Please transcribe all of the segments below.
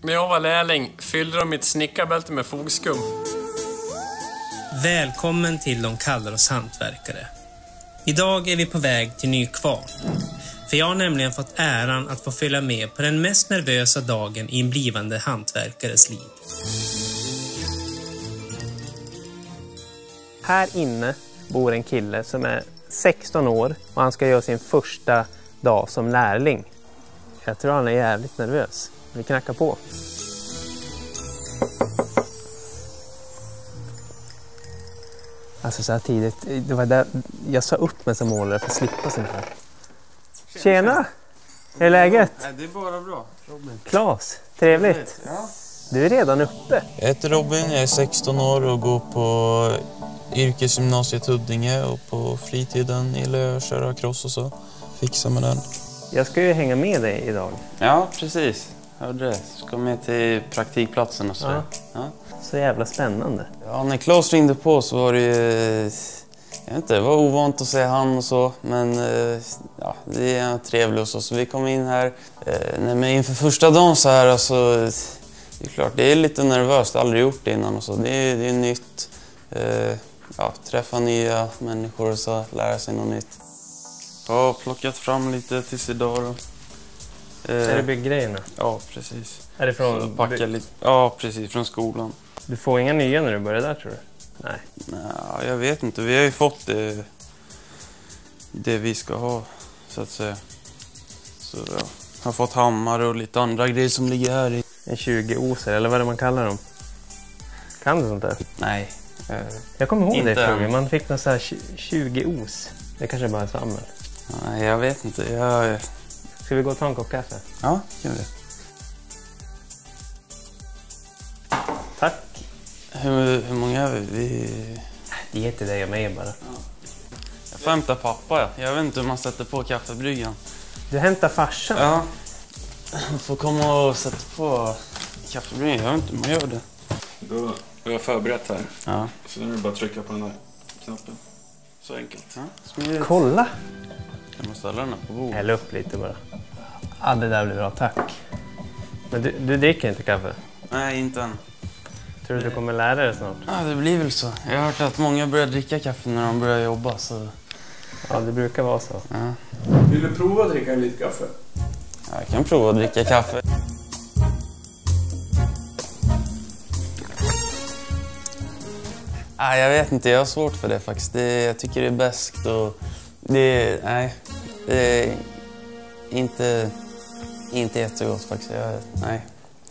När jag var lärling fyllde de mitt snickarbälte med fogskum. Välkommen till De kallar oss hantverkare. Idag är vi på väg till Nykvarn. För jag har nämligen fått äran att få följa med på den mest nervösa dagen i en blivande hantverkares liv. Här inne bor en kille som är 16 år och han ska göra sin första dag som lärling. Jag tror han är jävligt nervös. Vi knackar på. Alltså så här tidigt, det var där jag sa upp mig som målare för att slippa sånt här. Tjena! Hur är läget? Nej, det är bara bra. Robin. Klas, trevligt. Ja. Du är redan uppe. Jag heter Robin, jag är 16 år och går på yrkesgymnasiet Huddinge och på fritiden gillar jag att köra cross och så. Fixa med den. Jag ska ju hänga med dig idag. Ja, precis. Hörde det. Ska med till praktikplatsen och så. Ja. Ja. Så jävla spännande. Ja, när Claes ringde på så var det ju... Jag vet inte, det var ovant att säga han och så, men ja, det är trevligt och så vi kom in här. Nej, men inför första dagen så här, alltså, det är klart, det är lite nervöst, aldrig gjort det innan och så. Det är nytt, ja, träffa nya människor och så, lära sig något nytt. Jag har plockat fram lite tills idag då. Är det bygggrejerna? Ja, precis. Är det från... Packa lite, ja, precis, från skolan. Du får inga nya när du börjar där, tror du? Nej. Nej, jag vet inte. Vi har ju fått det vi ska ha, så att säga. Så ja, jag har fått hammare och lite andra grejer som ligger här i. En 20-oser, eller vad är det man kallar dem? Kan du sånt där? Nej. Jag kommer ihåg inte det, tror jag. Man fick någon så här 20-os. Det kanske bara är sammel. Nej, jag vet inte. Ska vi gå och ta en kopp kaffe? Ja, gör det. Tack. Hur många är vi? Det är till dig och mig bara. Jag får hämta pappa, ja. Jag vet inte hur man sätter på kaffebryggan. Du hämtar farsan? Ja. Jag får komma och sätta på kaffebryggan. Jag vet inte hur man gör det. Då har jag förberett här. Ja. Så nu är det bara att trycka på den där knappen. Så enkelt. Ja. Kolla! Jag måste ställa den här på bordet. Häll upp lite bara. Ja, det där blir bra, tack. Men du dricker inte kaffe? Nej, inte än. Tror du kommer lära dig snart? Ja, det blir väl så. Jag har hört att många börjar dricka kaffe när de börjar jobba, så... Ja, det brukar vara så. Ja. Vill du prova att dricka lite kaffe? Ja, jag kan prova att dricka kaffe. Nej, jag vet inte. Jag har svårt för det faktiskt. Jag tycker det är bäst och... Det är inte jättegott faktiskt. Nej.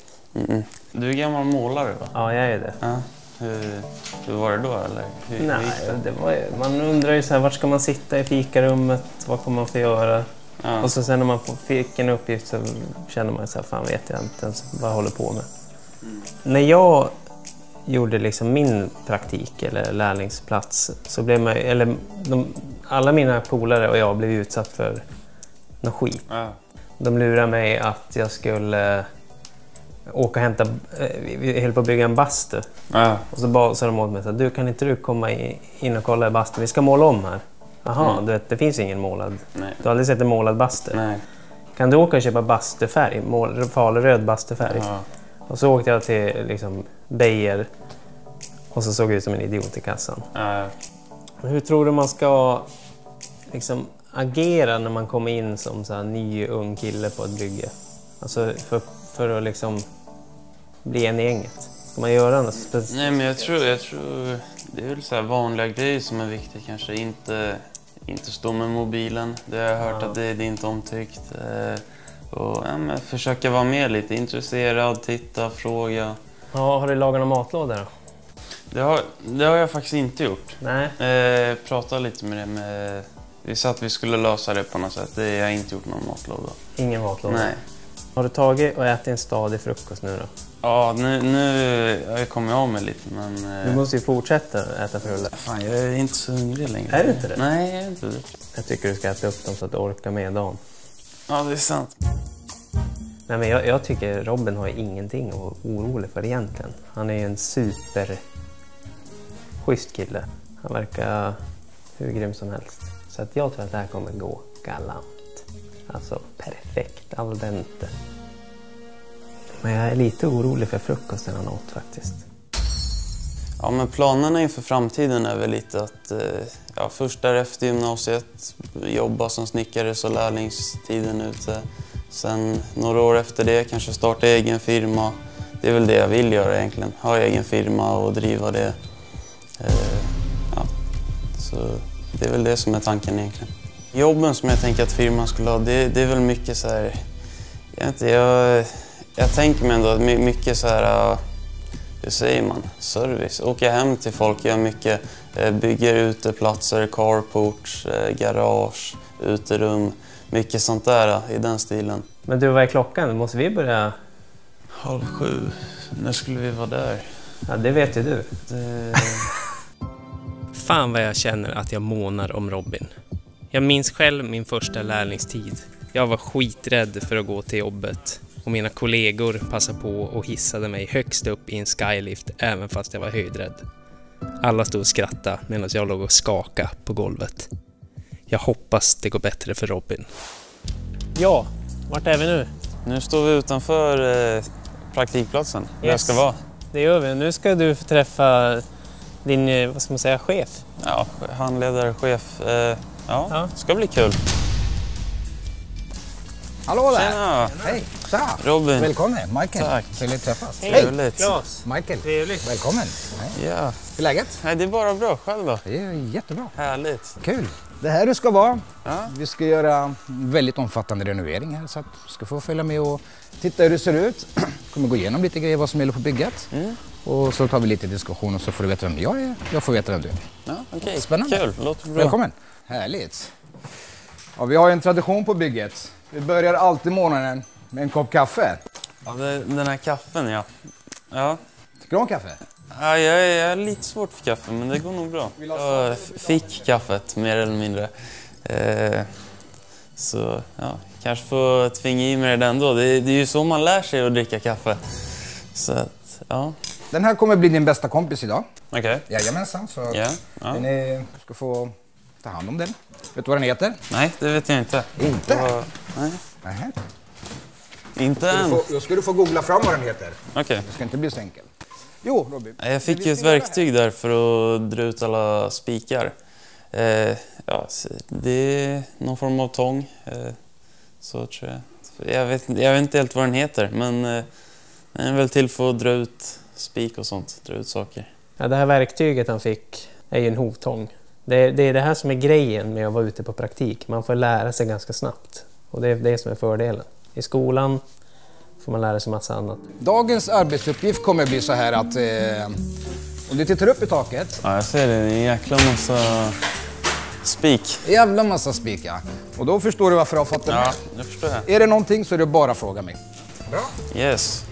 Du är gammal målare, va? Ja, jag är det. Ja. Hur var det då, eller? Nej, man undrar ju så här, vart ska man sitta i fikarummet? Vad kommer man få göra? Ja. Och så sen när man fick en uppgift så känner man så här, fan vet jag inte ens vad jag håller på med. När jag gjorde liksom min praktik eller lärlingsplats så blev man, alla mina polare och jag blev utsatt för något skit. Ja. De lurade mig att jag skulle åka och hämta, vi höll på att bygga en bastu. Ja. Och så sa de åt mig, du kan inte du komma in och kolla i bastun, vi ska måla om här. Jaha, du vet, det finns ingen målad. Nej. Du har aldrig sett en målad bastu. Nej. Kan du åka och köpa bastufärg, falröd bastufärg? Ja. Och så åkte jag till liksom Beijer och så såg jag ut som en idiot i kassan. Ja. Hur tror du man ska liksom agera när man kommer in som så här ny ung kille på ett bygge? Alltså för att liksom bli en i gänget. Ska man göra något speciellt? Nej, men jag tror det är väl så här vanliga grejer som är viktiga kanske. Inte stå med mobilen. Det har jag hört att det är inte omtyckt. Och ja, men försöka vara med lite intresserad, titta, fråga. Ja, har du lagat någon matlåda då? Det har jag faktiskt inte gjort. Nej. Prata lite med det. Vi sa att vi skulle lösa det på något sätt. Jag har inte gjort någon matlåda. Ingen matlåda? Nej. Har du tagit och ätit en stadig frukost nu då? Ja, nu har jag kommit av mig lite, men... Du måste ju fortsätta äta frulle. Fan, jag är inte så hungrig längre. Är du inte det? Nej, jag är inte det. Jag tycker du ska äta upp dem så att du orkar med dagen. Ja, det är sant. Nej, men jag tycker Robin har ju ingenting att vara orolig för egentligen. Han är ju en schysst kille. Han verkar hur grym som helst. Så att jag tror att det här kommer gå galant. Alltså perfekt, al dente. Men jag är lite orolig för frukosten han åt faktiskt. Ja, men planerna inför framtiden är väl lite att först där efter gymnasiet jobba som snickare så lärlingstiden ute. Sen några år efter det kanske starta egen firma. Det är väl det jag vill göra egentligen. Ha egen firma och driva det. Så det är väl det som är tanken egentligen. Jobben som jag tänker att firman skulle ha, det är väl mycket så här... Jag tänker mig ändå att mycket så här... Hur säger man? Service. Åka hem till folk, gör mycket. Bygger uteplatser, carports, garage, uterum. Mycket sånt där i den stilen. Men du, vad är klockan? Måste vi börja? 6:30. När skulle vi vara där? Ja, det vet ju du. Fan vad jag känner att jag månar om Robin. Jag minns själv min första lärlingstid. Jag var skiträdd för att gå till jobbet. Och mina kollegor passade på och hissade mig högst upp i en skylift även fast jag var höjdrädd. Alla stod och skrattade medan jag låg och skakade på golvet. Jag hoppas det går bättre för Robin. Ja, vart är vi nu? Nu står vi utanför praktikplatsen. Där jag ska vara. Det gör vi. Nu ska du få träffa din, vad ska man säga, chef. Ja, handledare, chef. Det ska bli kul. Hallå där! Tjena! Hej! Tja! Robin. Välkommen, Michael. Tack. Trevligt att träffas. Trevligt. Claes. Michael. Trevligt. Välkommen. Hej. Ja. Hur är läget? Nej, det är bara bra. Själv då? Det är jättebra. Härligt. Kul. Det här du ska vara. Ja. Vi ska göra väldigt omfattande renovering här så att du ska få följa med och titta hur det ser ut. Kommer gå igenom lite grejer vad som gäller på bygget. Och så tar vi lite diskussion och så får du veta vem jag är. Jag får veta vem du är. Ja, okej. Spännande. Kul. Låter bra. Välkommen. Härligt. Ja, vi har en tradition på bygget. Vi börjar alltid morgonen med en kopp kaffe. Ja, den här kaffen, ja. Tycker du om kaffe? Ja, jag är lite svårt för kaffe, men det går nog bra. Jag fick kaffet, mer eller mindre. Så kanske får tvinga i mig det ändå. Det är ju så man lär sig att dricka kaffe. Så att, ja. Den här kommer bli din bästa kompis idag. Okej. Jajamensan, så Ja. du ska få ta hand om den. Vet du vad den heter? Nej, det vet jag inte. Inte? Nej, Nähä. inte än. Då ska du få googla fram vad den heter. Okej. Det ska inte bli så enkelt. Jo, Robin. Jag fick ju ett verktyg där för att dra ut alla spikar. Det är någon form av tång. Så tror jag. Jag vet inte helt vad den heter, men den är väl till för att dra ut spik och sånt. Dra ut saker. Ja, det här verktyget han fick är ju en hovtång. Det är det här som är grejen med att vara ute på praktik. Man får lära sig ganska snabbt. Och det är det som är fördelen. I skolan får man lära sig massa annat. Dagens arbetsuppgift kommer bli så här att om du tittar upp i taket. Ja, jag ser det. Det är en jäkla massa spik. Jävla massa spik, ja. Och då förstår du varför jag har fått den här. Ja, det förstår jag. Är det någonting så är det bara att fråga mig. Bra. Yes.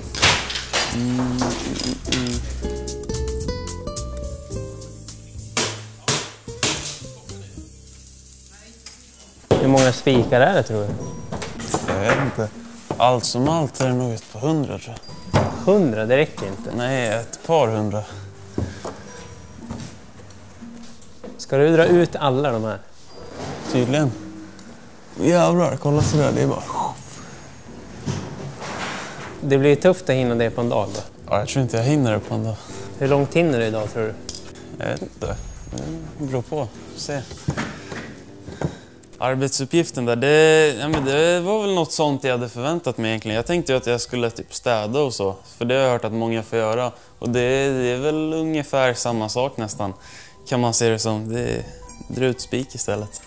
Hur många spikar är det, tror du? Jag vet inte. Allt som allt är det nog ett par 100, tror jag. 100, det räcker inte. Nej, ett par 100. Ska du dra ut alla de här? Tydligen. Jävlar, kolla så där. Det är bara... Det blir tufft att hinna det på en dag då. Ja, jag tror inte jag hinner det på en dag. Hur långt hinner du idag, tror du? Jag vet inte. Det beror på. Får se. Arbetsuppgiften där, det var väl något sånt jag hade förväntat mig egentligen. Jag tänkte ju att jag skulle typ städa och så. För det har jag hört att många får göra. Och det är väl ungefär samma sak nästan. Kan man se det som. Det är dra ut spik istället.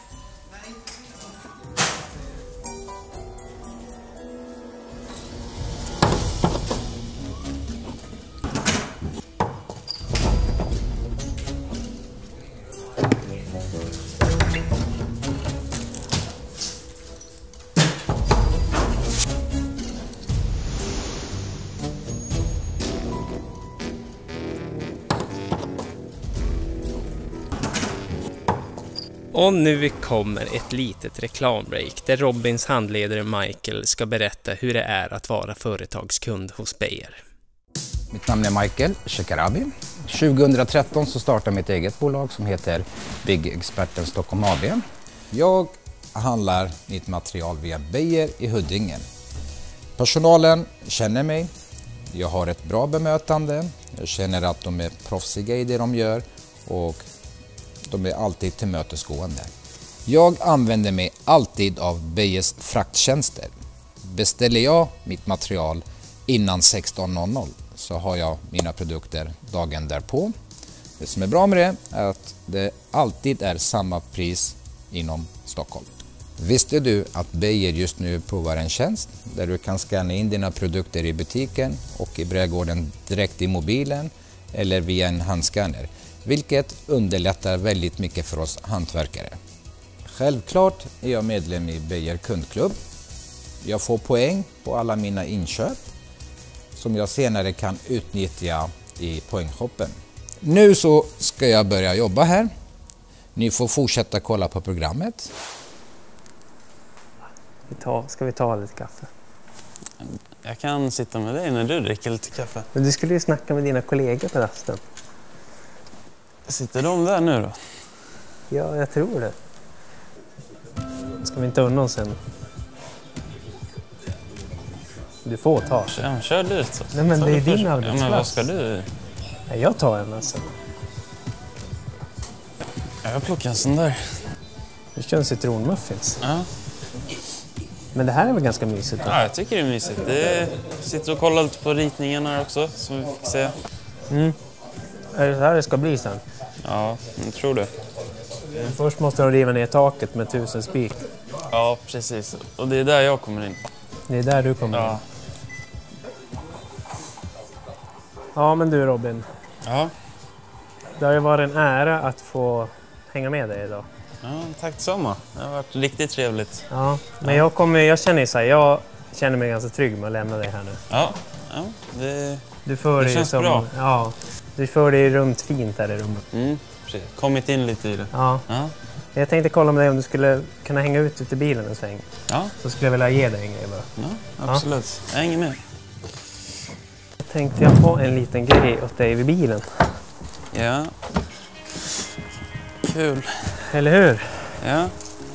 Och nu kommer ett litet reklambreak där Robins handledare Michael ska berätta hur det är att vara företagskund hos Beijer. Mitt namn är Michael Shekarabi. 2013 så startade mitt eget bolag som heter Byggexperten Stockholm AB. Jag handlar mitt material via Beijer i Huddinge. Personalen känner mig. Jag har ett bra bemötande. Jag känner att de är proffsiga i det de gör och de är alltid tillmötesgående. Jag använder mig alltid av Beijers frakttjänster. Beställer jag mitt material innan 16:00 så har jag mina produkter dagen därpå. Det som är bra med det är att det alltid är samma pris inom Stockholm. Visste du att Beijer just nu provar en tjänst där du kan scanna in dina produkter i butiken och i brädgården direkt i mobilen eller via en handscanner, vilket underlättar väldigt mycket för oss hantverkare. Självklart är jag medlem i Beijer kundklubb. Jag får poäng på alla mina inköp som jag senare kan utnyttja i poängshoppen. Nu så ska jag börja jobba här. Ni får fortsätta kolla på programmet. Ska vi ta lite kaffe? Jag kan sitta med dig när du dricker lite kaffe. Men du skulle ju snacka med dina kollegor på rasten. Sitter de där nu då? Ja, jag tror det. Ska vi inte unna oss sen? Du får ta. Kör du så. Nej, men det är din Ja, arbetsplats. men vad ska du? Nej, jag tar en alltså. Jag plockar en sån där. Vi kör en citronmuffins. Ja. Men det här är väl ganska mysigt då? Ja, jag tycker det är mysigt. Sitter och kollar lite på ritningarna också, som vi fick se. Är det så här det ska bli sen? Ja, jag tror det. Först måste de riva ner taket med 1000 spik. Ja, precis. Och det är där jag kommer in. Det är där du kommer in. Ja. Ja, men du Robin. Ja. Det har ju varit en ära att få hänga med dig idag. Ja, tack detsamma. Det har varit riktigt trevligt. Ja, men jag känner ju så här, jag känner mig ganska trygg med att lämna dig här nu. Ja, Du för det dig känns som, bra. Ja, du för dig runt fint här i rummet. Precis. Kommit in lite i det. Ja. Ja. Jag tänkte kolla med dig om du skulle kunna hänga ut i bilen en sväng. Ja, Så skulle jag vilja ge dig en grej bara. ja absolut. Jag hänger med. Jag tänkte jag ha en liten grej åt dig vid bilen. Ja. Kul. Eller hur? Ja.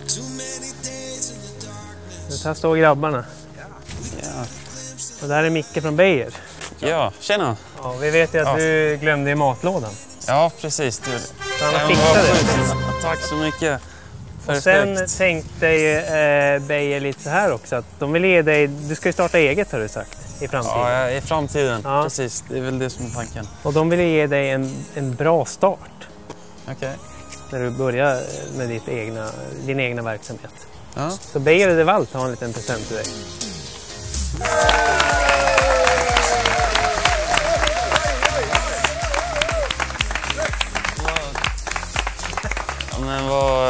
Här står grabbarna. Ja. Och där är Micke från Beijer. Ja, tjena. Ja, vi vet ju att du glömde i matlådan. Ja, precis. Du. Så han har fixat det. Tack så mycket. Och sen tänkte Beijer lite så här också. Att de vill ge dig, du ska ju starta eget har du sagt. I framtiden. Ja, i framtiden. Ja. Precis. Det är väl det som är tanken. Och de vill ge dig en bra start. Okej. När du börjar med din egna verksamhet. Ja. Så Beijer de Walt har en liten present till dig. Men vad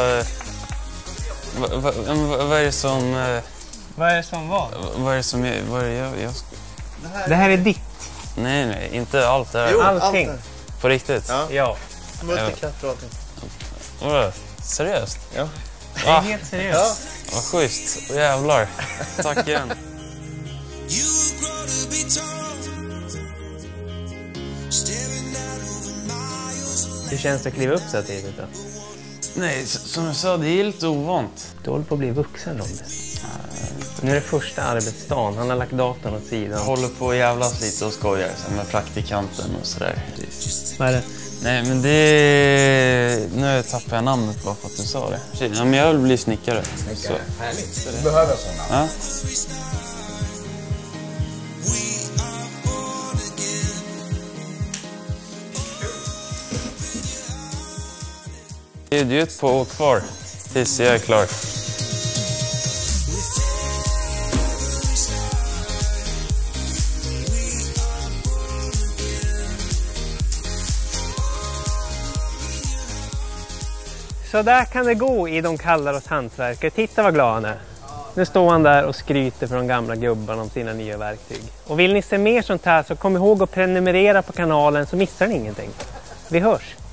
är det som... Vad är det som var? Vad är det som jag... Det här är ditt. Nej, inte allt det här. Jo, Allting. allt På riktigt? Ja. Ja. Multikatter och allting. Vadå? Seriöst? Ja. Det är helt seriöst. Vad schysst. Åh, jävlar. Tack igen. Hur känns det att kliva upp så här tidigt då? Nej, som jag sa, det är lite ovant. Du håller på att bli vuxen Robin. Nu är det första arbetsdagen. Han har lagt datorn åt sidan. Jag håller på att jävlas lite och skojar så med praktikanten och sådär. Vad är det? Nej, men det... Nu tappar jag namnet bara för att du sa det. Ja, men jag vill bli snickare. Så. Härligt. Du behöver sådana. Ja. Det är ju ett par år kvar tills jag är klar. Så där kan det gå i de kallar oss hantverkare. Titta vad glad han är. Nu står han där och skryter för de gamla gubbarna om sina nya verktyg. Och vill ni se mer sånt här så kom ihåg att prenumerera på kanalen så missar ni ingenting. Vi hörs!